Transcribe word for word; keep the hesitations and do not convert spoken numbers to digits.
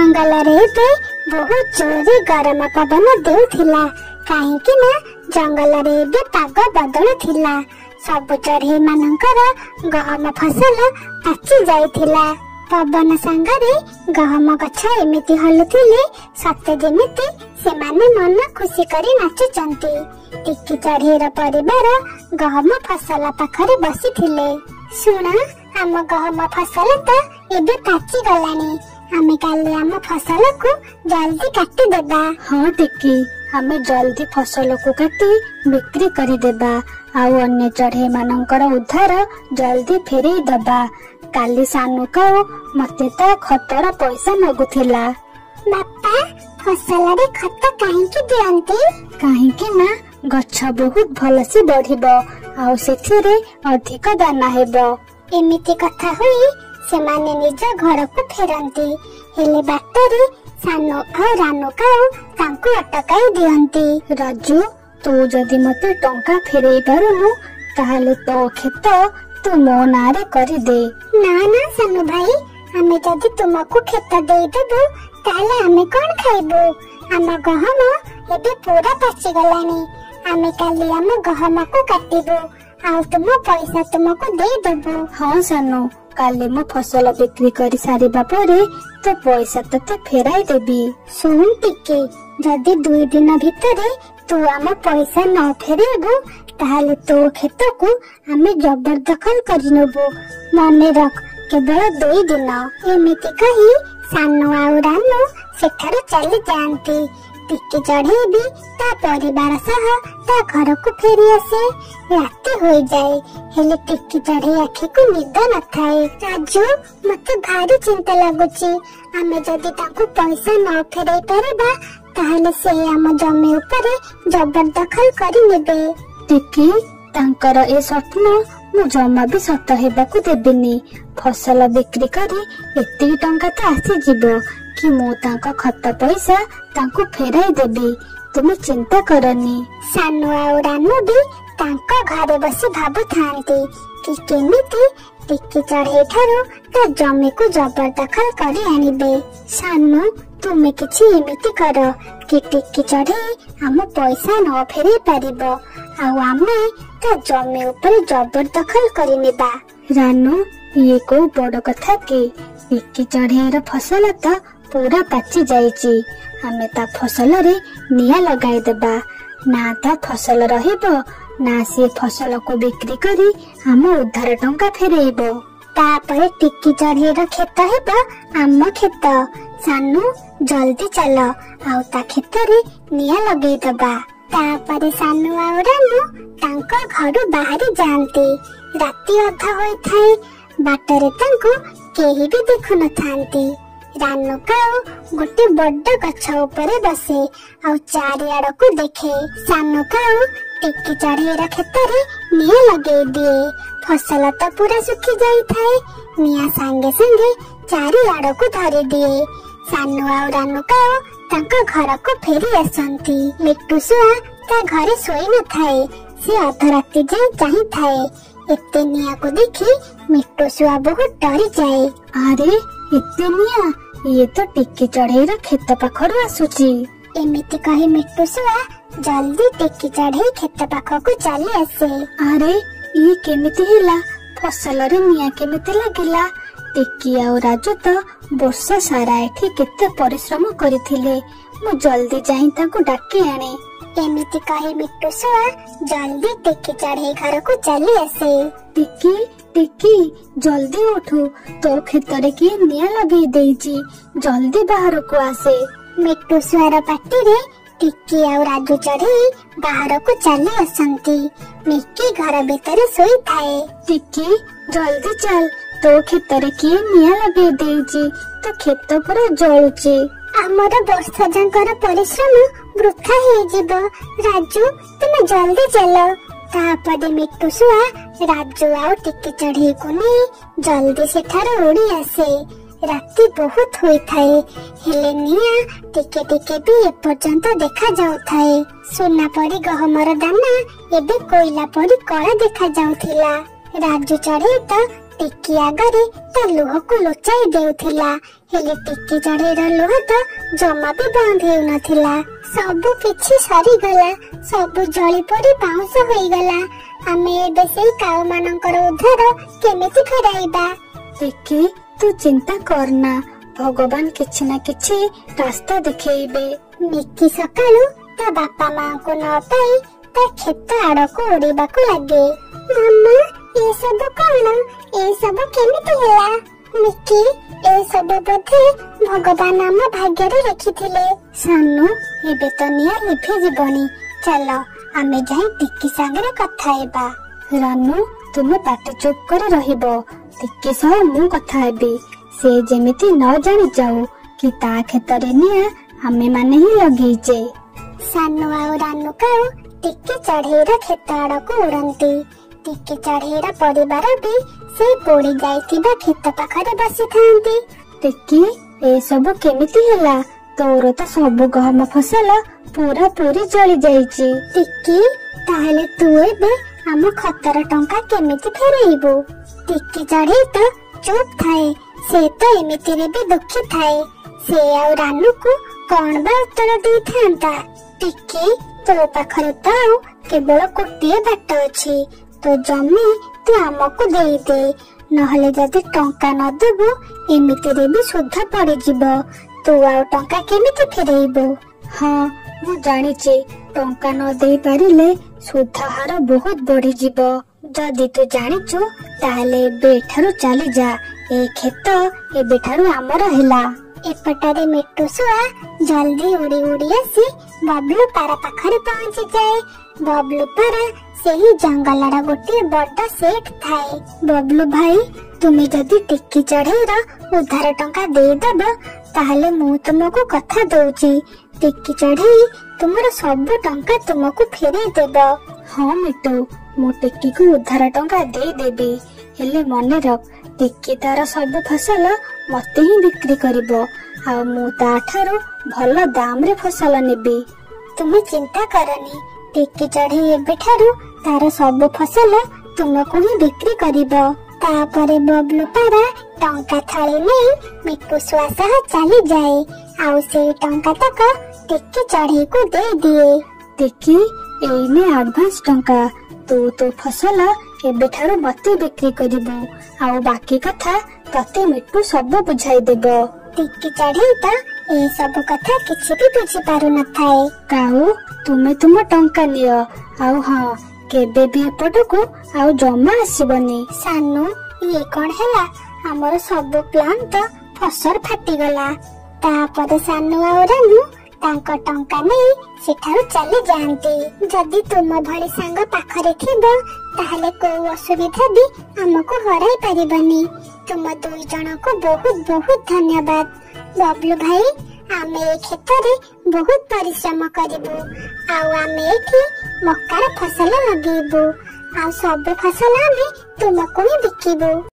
जंगल रे बहुत जोरे गरम पवन देउथिला काहेकि ना जंगल रे पाग बदलु थिला। सब चढ़ई मानकर गहम फसल पाचि जाइथिला। पवन सांगरे गहम गछ एमिति हलुथिले सते जेमिति सेमाने मन खुशी करी नाचुचंती। टिकी चढ़ईर परिवार गहम फसल पाखरे बसिथिले। सुण आम गहम फसल तो एबे पाचि गलानी, आमे काले आम फसल को जल्दी काटी देबा। हाँ टिकी, आमे जल्दी फसल को काटी बिक्री करी देबा आउ अन्य चढ़ई मानकर उद्धार जल्दी फेरी दबा। काली सानू काऊ मते ता खतर पैसा मागुथिला। बापा फसल रे खत काहेकि दियंती? काहेकि ना गछ बहुत भल से बढ़िबो आउ सेथिरे अधिक दाना हेबो। एमिति कथा होई सेमाने निज घर को फेरंती। हेले बाटरे सानो और रानू काऊ तांको अटकाई दियंती। राजू, तू जदि मते टंका फेरई पारुनु ताहले तो खेत तू मो नारे करी दे। ना ना सानू भाई, हमें जदि तुमको खेत दे देबो ताले हमें कौन खाइबो? आम गहम एबे पूरा पाचि गलानी। आमे काली आम गहम को काटिबो आउ तुम पैसा तुमको दे देबो। हाँ सानू, काले मो फसल बिक्री करी सारिबा परे तो पैसा तते फेराई देबी। सुन टिके, जदि दुई दिन भितरे तू आम पैसा न फेरेबो ताहले तो खेत को आमे जबरदखल करि नेबो। मने रख, केवल दुई दिन। एमिति कही सानू आउ रानू सेठारु चली जांती। टिकी चढ़ई भी ता परिवार सह ता घर को फेरी आसे। राति हो जाए हेले टिकी चढ़ई आखि को निद न थाए। राजू, मते भारी चिंता लागुची। आमे जदि तांको पैसा न फेरई परबा ताहले से आम जमी उपरे जबरदखल करि नेबे। टिकी, तांकर ए स्वप्न मु जमा भी सत हेबाकू देबिनी। फसल बिक्री करी एतिकी टंका तो आसी जिवो कि मु तांका खत पैसा तांको फेराई देबी। तुम चिंता करनी। सानू आउ रानू भी तांका घरे बसी भाबु थांती कि केमिति टिकी चढ़ई ठारू ता जमी को जबरदखल करी आनिबे। सानू, तुमे किछि एमिति कर कि टिकी चढ़ई आम पैसा न फेरई पारिबो आउ आमे ता जमी ऊपर जबरदखल करि नेबा। रानू, ये को बड़ कथा कि टिकी चढ़ईर फसल तो पूरा पाचि जाइची। आमे ता फसल रे निया लगाई देबा। ना ता फसल रहिबो ना से फसल को बिक्री करी आम उद्धार टंका फेरेइबो। तापरे टिकी चढ़ईर खेत हेबो आम खेत। सानू, जल्दी चल आउ ता खेत रे निया लगेई दबा। तापरे सानू आउ रानू तांको घरु बाहरी जांती। राति अधा होई थाए, बाटरे तांको केही भी देखु न थांती। रानू काऊ गोटे बड्ड गछ उपरे बसे आउ चारिआड़ को देखे। सानू काऊ टिकी चढ़ईर खेतरे निया लगेई दिए। फसल तो पूरा सुखी जाई थाए, निया संगे संगे चारिआड़ को धरी दिए। सानू आउ रानू काऊ तांको घर को फेरी आसंती। मिट्टू सुआ ता घरे सोई न थाए, से अधराति जाए चाही थाए। एते निया को देखी मिट्टू सुआ बहुत डरी जाए। अरे एते निया, ये तो टिकी चढ़ईर खेत पाखरु आसुची। एमिति कही मिट्टू सुआ जल्दी टिकी चढ़ई खेत पाख को चली आसे। अरे ये केमिति हिला? फसल रे निया केमिति लागिला? टिकी आउ राजू तो वर्ष सारा एठी केते परिश्रम करिथिले। मु जल्दी जाई ताको डाकी आने। एमिति कही मिट्टू सुआ जल्दी टिकी चढ़ई घर को चली आसे। टिकी, टिकी जल्दी उठू, तो खेत रे की निया लगेई देइची, जल्दी बाहर को आसे। मिट्टू सुआर पाटी रे टिकी आउ राजू चढ़ई बाहर को चली आसंती। मिक्की घर भीतर सोई थाए। टिकी, जल्दी चल, तो खेत रे की निया लगेई देइची, तो खेत पूरा जळुची। आमर वर्ष जाकर परिश्रम वृथा हो जिवो। राजू, तुम जल्दी चलो। तापरे मिट्टू सुआ राजू आउ टिकी चढ़ई को नहीं जल्दी सेठार उड़ी आसे। राति बहुत होई थाए, हेले निया टिके टिके भी एपर्यंत देखा जाउ थाए। सोना परी गहमर दाना एबे कोइला परी कला देखा जाउथिला। राजू चढ़ई तो टिक्की आगरे ता लुह को लुचाई देउथिला हेले टिक्की चढ़ेईर लुह तो जमा भी बंद हेउ नथिला। सबु किछि सरी गला, सबु जळी पड़ी पाउंस होई गला। आमे एबे सेई काऊ मानकर उद्धार केमिति कराइबा? टिक्की तू चिंता करना, भगवान किछि ना किछि रास्ता दिखेइबे। मिक्की सकाळु ता बापा मां को न पाई ता खेत आड़को उड़ीबाकू लागे। मामा ए सब कौन? ए सब केमिति होला? मिक्की ए सब बोधे भगवान आम भाग्य रे लिखिथिले। सानू एबे तो निया लिभि जीवनी, चलो आमे जाई टिक्की संगे कथा हेबा। रानू तुमे पाटी चुप कर रहिबो, टिक्की सह मु कथा हेबी। से जेमिति न जानि जाऊ कि ता खेतरे निया आमे माने ही लगेइचे। सानू आ रानू काऊ टिक्की चढ़ेईर खेत आड़को उड़ंती। टिक्की चढ़ेईर परिवार भी से पोड़ी जाइथिबा खेत पाखरे बसी थांती। टिक्की ए सब केमिति होला? तोर तो सब गहम फसल पूरा पूरी जली जाइची। टिक्की ताहले तू एबे आम खतर टंका केमिति फेरेइबो? टिक्की चढ़ेई तो चुप थाए, से तो एमिति रे भी दुखी थाए। से आ रानू को कौन बा उत्तर दी थांता? टिक्की तो पाखरे तो केवल गोटे बाट अछि, तो जमी तू आमको देई दे, नहले जदि टंका न देबो एमिति रे भी सुध पड़ी जिवो। तू आ टंका केमिति फेरेइबो? हाँ मु जानिचे, टंका न देई पारिले सुध हार बहुत बढ़ी जिवो। जदि तू जानिचु ताहले बेठारु चली जा, ए खेत ए बेठारु आमर हेला। एपटारे मिट्टू सुआ जल्दी उड़ी उड़ी आसी बबलू पारा पाखरे पहुंची जाए। बबलू पारा सेही जंगलर गोटे बड़ सेठ थाए। बबलू भाई तुमे जदि टिक्की चढ़ेईर उधार टंका देदेब ताहले मु तुमको कथा दउची, टिक्की चढ़ेई तुमर सब टंका तुमको फेरे देब। हाँ मिट्टू मु टिक्की को उधार टंका दे देबी, हेले मने रख टिक्की तार सब फसल मते ही बिक्री करिबो, आ मु ताठारो भल दाम रे फसल नेबी। तुमे चिंता करनी, टिक्की चढ़ेई एबेठारु तार सब फसल तुमको ही बिक्री करिबो। तापरे बबलू पारा टंका थाली नहीं मिट्टू सुआ सह चली जाए, आउ से टंका तक टिक्की चढ़ेई को दे दिए। टिक्की एने एडवांस टंका, तू तो फसल एबेठारु मते बिक्री करिबो, आउ बाकी कथा तते मिट्टू सब बुझाई देबो। टिक्की चढ़ेई तो ए सब कथा किछि भी बुझी पारु न थाए। काऊ तुमे तुम टंका नियो, आउ हाँ केबे भी एपटको आउ जमा आसीबनी। सानू ये कौन हैला? हमर सब प्लान तो फसल फाटी गला। तापर सानू आ रानू तांको टंका नहीं सेठारु चली जांती। जदि तुम भली सांग पाखरे थिबो ताहले को असुविधा भी हमको हराई परिबनी। तुम दुई जन को बहुत बहुत धन्यवाद। बबलू भाई आमे ए खेतरे बहुत परिश्रम करिबो, आउ आमे एठी मक्कार फसल लगेबो, आउ सब फसल आमे तुमको ही बिकिबो।